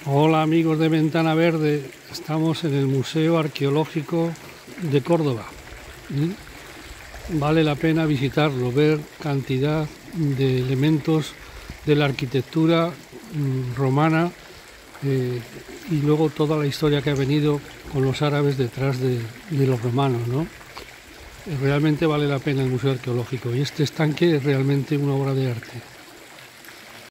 Hola amigos de Ventana Verde, estamos en el Museo Arqueológico de Córdoba. Vale la pena visitarlo, ver cantidad de elementos de la arquitectura romana y luego toda la historia que ha venido con los árabes detrás de los romanos, ¿no? Realmente vale la pena el Museo Arqueológico y este estanque es realmente una obra de arte.